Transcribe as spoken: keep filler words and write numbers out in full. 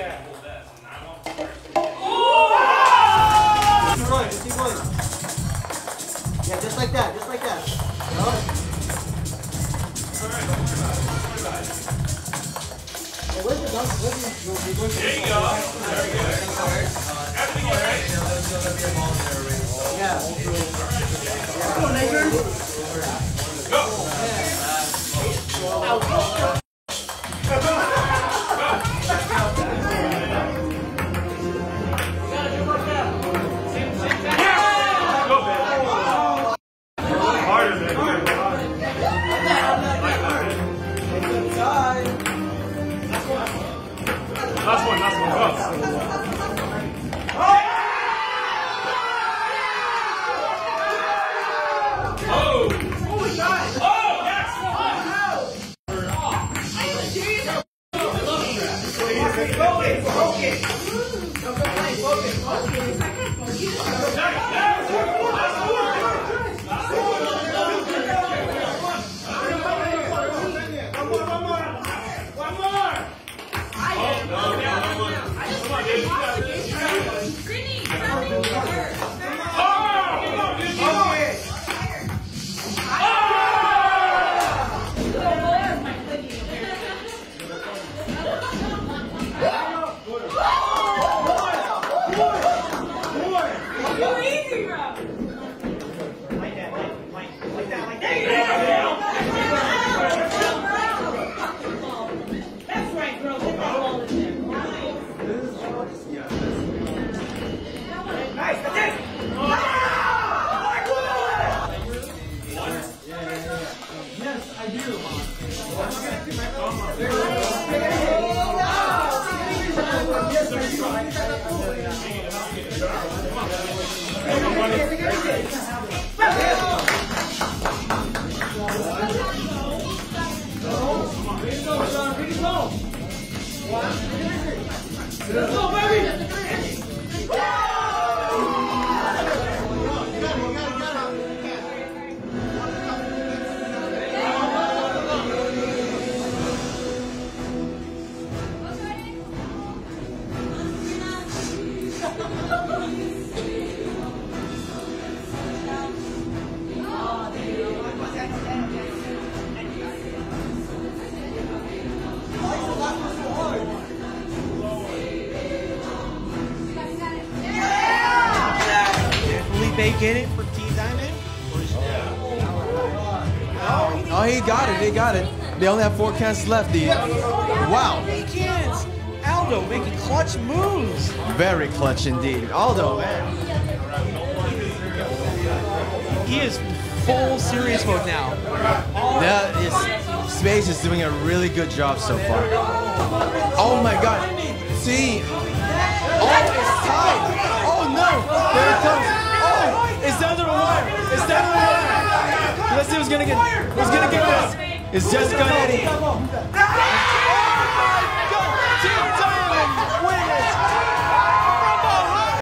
Keep going, just keep going. Yeah, just like that, just like that. No? Well, where's the dunk? Where's the dunk? There you go. Very good. Everything all right? Yeah. Come on, Nathan. Go. Last one, last one, go. Oh! Oh, yes! They get it for Team Diamond? Oh, he got it. They got it. They only have four cans left. The wow. Eight cans. Aldo making clutch moves. Very clutch indeed. Aldo, man. He is full serious mode now. That is, Space is doing a really good job so far. Oh my God. See. Oh, it's tied. Oh no. There it comes. It's down to the wire. It's down to the wire. Let's see who's gonna get. Who's gonna get this? It's Jessica and Eddie.